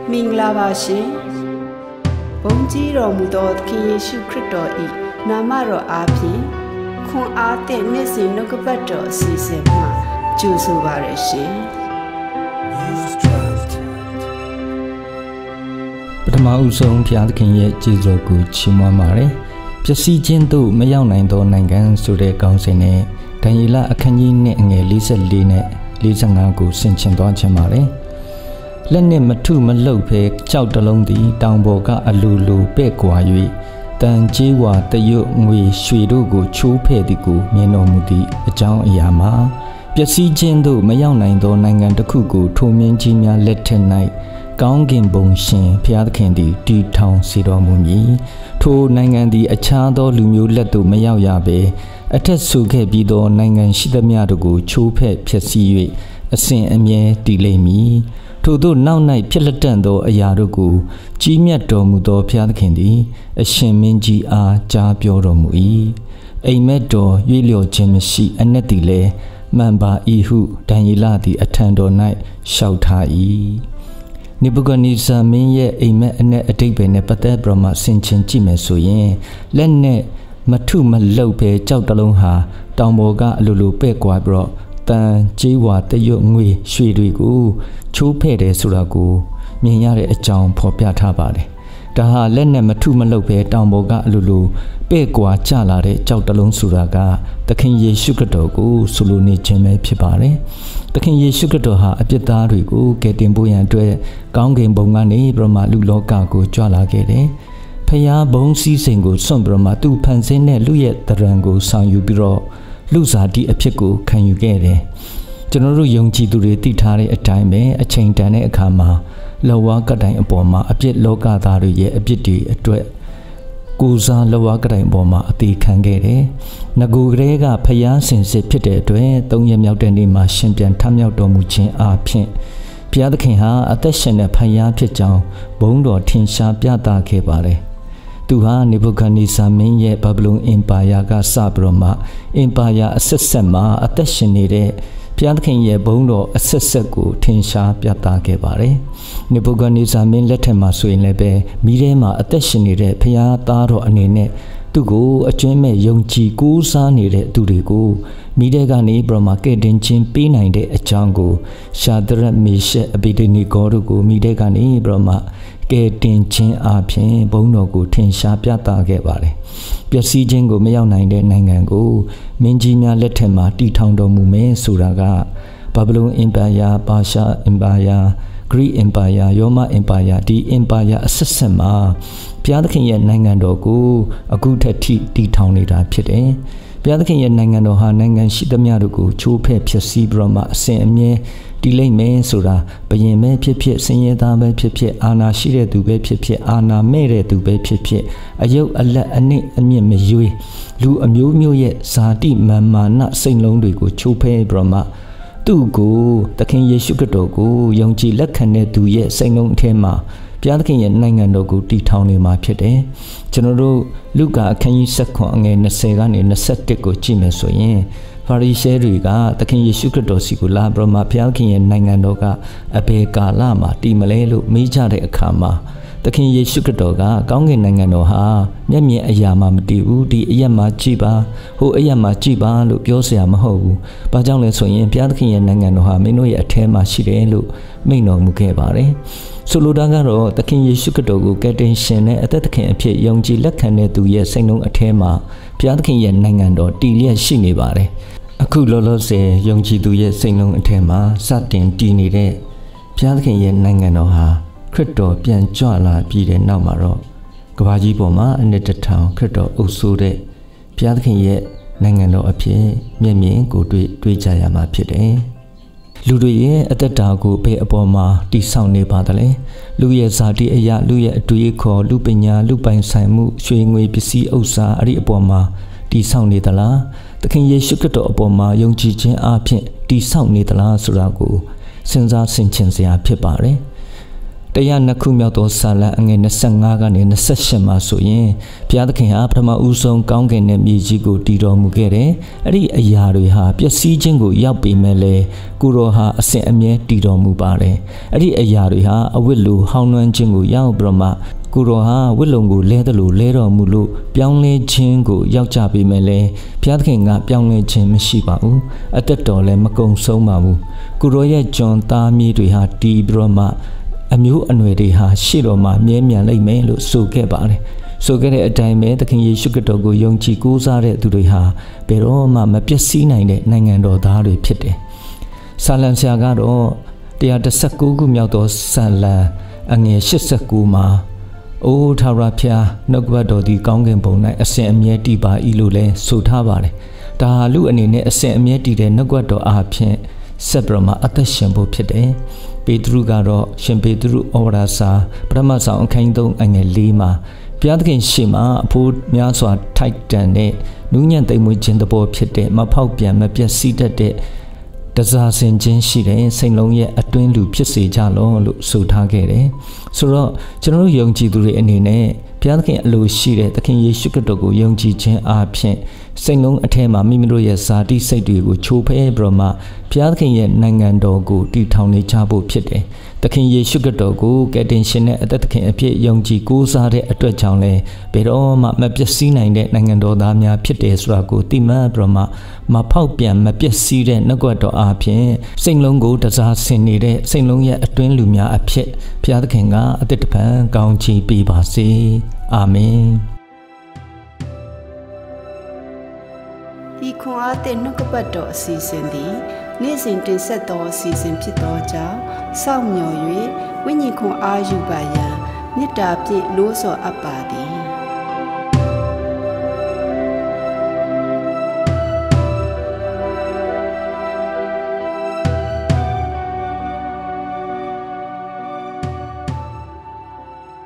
မင်္ဂလာပါရှင်ဘုန်းကြီးတော်မူသောသခင်ယေရှုခရစ်တော်၏နာမတော်အားဖြင့်ခွန်အားသည့်နေ့စဉ်နှုတ်ကပတ်တော်အစီအစဉ်မှာကြိုဆိုပါရရှင်ပထမဦးဆုံးဘုရားသခင်ရဲ့ကျေးဇူးကိုချီးမွမ်းပါတယ်ပျက်စီးခြင်းသို့မရောက်နိုင်သောနိုင်ငံဆိုတဲ့ခေါင်းစဉ်နဲ့ဒံယေလအခန်းကြီးနဲ့အငယ်44နဲ့45ကိုဆင်ခြင်သွားခြင်းပါတယ်လက်နှင့်မထုမလှုပ်ဖဲကြောက်တလုံးသည်တောင်ပေါ်ကအလူလူပဲ့ကွာ၍တန်ကြေးဝါတရွတ်ငွေရွှေတို့ကိုချိုးဖဲ့သည်ကိုမြင်တော်မူသည့်အကြောင်းအရာမှာပျက်စီးခြင်းသို့မရောက်နိုင်သောနိုင်ငံတစ်ခုကိုထိုမင်းကြီးများလက်ထက်၌ကောင်းကင်ဘုံရှင်ဘုရားသခင်သည်တည်ထောင်စေတော်မူမည်ထိုနိုင်ငံသည်အခြားသောလူမျိုးလက်သို့မရောက်ရဘဲအထက်ဆိုခဲ့ပြီးသောနိုင်ငံရှိသမျှတို့ကိုချိုးဖဲ့ဖျက်ဆီး၍အစဉ်အမြဲတည်လိမ့်မည်ထို့သောနောက်၌ဖြစ်လက်တန့်သောအရာတို့ကိုကြီးမြတ်တော်မူသောဘုရားသခင်သည်အရှင်မင်းကြီးအားကြားပြောတော်မူ၏အိမ်မက်တော်ရွေ့လျော့ခြင်းမရှိအနက်သည်လည်းမှန်ပါ၏ဟုဒံယေလသည်အထံတော်၌လျှောက်ထား၏နေဗုခဒ်နေဇာမင်းရဲ့အိမ်မက်အနက်အတိတ်ပဲနဲ့ပတ်သက်ပြီးမှဆင်ခြင်ကြည့်မယ်ဆိုရင်လက်နဲ့မထုမလှုပ်ပဲကြောက်တလုံးဟာတောင်ပေါ်ကအလိုလိုပဲ့ကွာပြီးတော့တန်ကြေးဝါတရွတ်ငွေရွှေတွေကိုချိုးဖဲ့တယ်ဆိုတာကိုမြင်ရတဲ့အကြောင်းဖော်ပြထားပါတယ်။ဒါဟာလက်နဲ့မထုမလှုပ်ပဲတောင်ပေါ်ကအလိုလိုပဲ့ကွာကျလာတဲ့ကြောက်တလုံးဆိုတာကသခင်ယေရှုခရစ်တော်ကိုဆိုလိုနေခြင်းပဲဖြစ်ပါတယ်။သခင်ယေရှုခရစ်တော်ဟာအပြစ်သားတွေကိုကယ်တင်ဖို့ရန်အတွက်ကောင်းကင်ဘုံကနေပြမလူလောကကိုကြွလာခဲ့တယ်။ဖျားဘုံစည်းစိမ်ကိုစွန့်ပြမသူဖန်ဆင်းတဲ့လူရဲ့တရံကိုဆောင်ယူပြီးတော့လူစားတိအဖြစ်ကိုခံယူခဲ့တယ်။ကျွန်တော်တို့ယုံကြည်သူတွေသိထားတဲ့အတိုင်းပဲအချိန်တန်တဲ့အခါမှာလောဝါကတိုင်အပေါ်မှာအပြစ်လောကသားတွေရဲ့အပြစ်တွေအတွက်ကိုစားလောဝါကတိုင်အပေါ်မှာအသေးခံခဲ့တယ်။ငကိုကလေးကဖျားစင်စစ်ဖြစ်တဲ့အတွက်၃ရက်မြောက်တဲ့နေ့မှာရှင်ပြန်ထမြောက်တော်မူခြင်းအားဖြင့်ဘုရားသခင်ဟာအသက်ရှင်တဲ့ဖျားဖြစ်ကြောင်းဘုန်းတော်ထင်ရှားပြသခဲ့ပါတယ်။သူဟာနေဗုခဒ်နေဇာမင်းရဲ့ဘာဗလုန်အင်ပါယာကစပြီးတော့မှအင်ပါယာအဆက်ဆက်မှာအသက်ရှင်နေတဲ့ဘုရားသခင်ရဲ့ဘုန်းတော်အဆက်ဆက်ကိုထင်ရှားပြသခဲ့ပါတယ်။နေဗုခဒ်နေဇာမင်းလက်ထက်မှာဆိုရင်လည်းပဲမိထဲမှာအသက်ရှင်နေတဲ့ဘုရားသားတော်အနေနဲ့သူ့ကိုအကျွမ်းမဲ့ယုံကြည်ကိုးစားနေတဲ့သူတွေကိုမိထဲကနေပြမကဲ့တင်ခြင်းပေးနိုင်တဲ့အကြောင်းကိုရှာဒရက်မေရှက်အဘိဒိနေဂေါတို့ကိုမိထဲကနေပြမကဲ့တင်ခြင်းအပြင်ဘုန်းတော်ကိုထင်ရှားပြသခဲ့ပါတယ်။ပျက်စီးခြင်းကိုမရောက်နိုင်တဲ့နိုင်ငံကိုမင်းကြီးများလက်ထက်မှာတည်ထောင်တော်မူမယ်ဆိုတာကဘာဗလုန်အင်ပါယာပါရှာအင်ပါယာဂရိအင်ပါယာရောမအင်ပါယာဒီအင်ပါယာအဆက်ဆက်မှာဘုရားသခင်ရဲ့နိုင်ငံတော်ကိုအခုထက်ထိတည်ထောင်နေတာဖြစ်တယ်။ဘုရားသခင်ရဲ့နိုင်ငံတော်ဟာနိုင်ငံရှိသမျှတို့ကိုချိုးဖဲ့ဖျက်ဆီးပြီးတော့မှအစဉ်အမြဲတည်လိမ့်မယ်ဆိုတာဘယင်ပဲဖြစ်ဖြစ်ဆင်းရဲသားပဲဖြစ်ဖြစ်အာဏာရှိတဲ့သူပဲဖြစ်ဖြစ်အာဏာမဲ့တဲ့သူပဲဖြစ်ဖြစ်အယုတ်အလက်အနစ်အမြင့်မရွေးလူအမျိုးမျိုးရဲ့ဇာတိမာနစိတ်လုံးတွေကိုချိုးဖဲ့ပြီးတော့မှသူ့ကိုသခင်ယေရှုခရစ်တော်ကိုယုံကြည်လက်ခံတဲ့သူရဲ့စိတ်လုံးအထဲမှာဘုရားသခင်ရဲ့နိုင်ငံတော်ကိုတည်ထောင်နေမှာဖြစ်တယ်။ကျွန်တော်တို့လုကာအခန်းကြီး7အငယ်20ကနေ21ကိုကြည့်မယ်ဆိုရင်ဖာရိရှဲတွေကသခင်ယေရှုခရစ်တော်စီကိုလာပြီးမှဘုရားသခင်ရဲ့နိုင်ငံတော်ကအဘယ်ကာလမှာတည်မလဲလို့မေးကြတဲ့အခါမှာသခင်ယေရှုခရစ်တော်ကကောင်းကင်နိုင်ငံတော်ဟာမျက်မြင်အရာမှမတည်ဘူးဒီအရက်မှာကြည်ပါဟိုအရက်မှာကြည်ပါလို့ပြောเสียမဟုတ်ဘူး။ဘာကြောင့်လဲဆိုရင်ဘုရားသခင်ရဲ့နိုင်ငံတော်ဟာမင်းတို့ရဲ့အထဲမှာရှိတယ်လို့မိန့်တော်မူခဲ့ပါတယ်။ဆိုလိုတာကတော့သခင်ယေရှုခရစ်တော်ကိုကယ်တင်ရှင်နဲ့အသက်သခင်အဖြစ်ယုံကြည်လက်ခံတဲ့သူရဲ့စိတ်နှလုံးအထဲမှာဘုရားသခင်ရဲ့နိုင်ငံတော်တည်လျက်ရှိနေပါတယ်။အခုလောလောဆယ်ယုံကြည်သူရဲ့စိတ်နှလုံးအထဲမှာစတင်တည်နေတဲ့ဘုရားသခင်ရဲ့နိုင်ငံတော်ဟာခရစ်တော်ပြန်ကြွလာပြီးတဲ့နောက်မှာတော့ကမ္ဘာကြီးပေါ်မှာအနှစ်တစ်ထောင်ခရစ်တော်အုပ်စိုးတဲ့ဘုရားသခင်ရဲ့နိုင်ငံတော်အဖြစ်မျက်မြင်ကိုတွေ့ကြရမှာဖြစ်တယ်။လူတွေရဲ့အသက်တာကိုဘယ်အပေါ်မှာတည်ဆောက်နေပါသလဲ။လူရဲ့ဇာတိအရာလူရဲ့အတွေ့အခေါ်လူပညာလူပိုင်ဆိုင်မှုရွှေငွေပစ္စည်းဥစ္စာအဲ့ဒီအပေါ်မှာတည်ဆောက်နေသလား။သခင်ယေရှုခရစ်တော်အပေါ်မှာယုံကြည်ခြင်းအပြင်တည်ဆောက်နေသလားဆိုတာကိုစဉ်းစားဆင်ခြင်စရာဖြစ်ပါတယ်။တရားနှစ်ခုမြောက်သောစာလံအငယ်25ကနေ28မှာဆိုရင်ဘုရားသခင်ဟာပထမဦးဆုံးကောင်းကင်နဲ့မြေကြီးကိုတည်တော်မူခဲ့တယ်။အဲ့ဒီအရာတွေဟာပျက်စီးခြင်းကိုရောက်ပေမဲ့လည်းကိုရောဟာအစဉ်အမြဲတည်တော်မူပါတယ်။အဲ့ဒီအရာတွေဟာအဝတ်လိုဟောင်းနှွမ်းခြင်းကိုရောက်ပြီးတော့မှကိုရောဟာဝိလုံကိုလဲတယ်လို့လဲတော်မူလို့ပြောင်းလဲခြင်းကိုရောက်ကြပေမဲ့လည်းဘုရားသခင်ကပြောင်းလဲခြင်းမရှိပါဘူး။အသက်တော်လည်းမကုံဆုံးပါဘူး။ကိုရောရဲ့ကျွန်သားမြေတွေဟာတည်ပြီးတော့မှအမျိုးအနွယ်တွေဟာရှေ့တော်မှာမြဲမြံလိမ့်မယ်လို့ဆိုခဲ့ပါတယ်။ဆိုခဲ့တဲ့အတိုင်းပဲသခင်ယေရှုခရစ်တော်ကိုယုံကြည်ကိုးစားတဲ့သူတွေဟာဘယ်တော့မှမပျက်စီးနိုင်တဲ့နိုင်ငံတော်သားတွေဖြစ်တယ်။ဆာလံဆရာကတော့119ခုမြောက်သောဆာလံအငယ်89မှာအိုးထာဝရဘုရားနှုတ်ကပတ်တော်သည်ကောင်းကင်ဘုံ၌အစဉ်အမြဲတည်ပါ၏လို့လည်းဆိုထားပါတယ်။ဒါဟာလူအနေနဲ့အစဉ်အမြဲတည်တဲ့နှုတ်ကပတ်တော်အားဖြင့်ဆက်ပြီးမှအသက်ရှင်ဖို့ဖြစ်တယ်။ပေတရုကတော့ရှင်ပေတရုဩဝါဒစာပထမဆောင်အခန်း3အငယ်4မှာဘုရားသခင်ရှေ့မှာအဖို့များစွာထိုက်တန်တဲ့နူးညံ့သိမ်မွေ့ခြင်းသဘောဖြစ်တဲ့မဖောက်ပြန်မပျက်စီးတတ်တဲ့တစားစင်ခြင်းရှိတဲ့စိတ်လုံးရဲ့အတွင်းလူဖြစ်စေကြလောလို့ဆိုထားခဲ့တယ်။ဆိုတော့ကျွန်တော်တို့ယုံကြည်သူတွေအနေနဲ့ဘုရားသခင်အလိုရှိတဲ့သခင်ယေရှုခရစ်တော်ကိုယုံကြည်ခြင်းအားဖြင့်စိတ်လုံးအထက်မှာမိမိတို့ရဲ့ဇာတိစိတ်တွေကိုချိုးဖဲပြီးတော့မှဘုရားသခင်ရဲ့နိုင်ငံတော်ကိုတည်ထောင်နေကြဖို့ဖြစ်တယ်။သခင်ယေရှုခရစ်တော်ကိုကယ်တင်ရှင်နဲ့အသက်သခင်အဖြစ်ယုံကြည်ကိုးစားတဲ့အတွက်ကြောင့်လည်းဘယ်တော့မှမပျက်စီးနိုင်တဲ့နိုင်ငံတော်သားများဖြစ်တယ်ဆိုတာကိုသိမှတ်ပြီးတော့မှမဖောက်ပြန်မပျက်စီးတဲ့နှုတ်ကပတ်တော်အားဖြင့်စိတ်လုံးကိုတစားဆင်နေတဲ့စိတ်လုံးရဲ့အတွင်းလူများအဖြစ်ဘုရားသခင်ကအသက်တပံကောင်းချီးပေးပါစေ။အာမင်။ဒီခွန်အားတဲ့နှုတ်ကပတ်တော်အစီအစဉ်သည်နေ့စဉ်တင်ဆက်သောအစီအစဉ်ဖြစ်သောကြောင့်စောင့်မျှော်၍ဝိညာဉ်ခွန်အားယူပါရန်မေတ္တာဖြင့်လို့ဆော်အပ်ပါသည်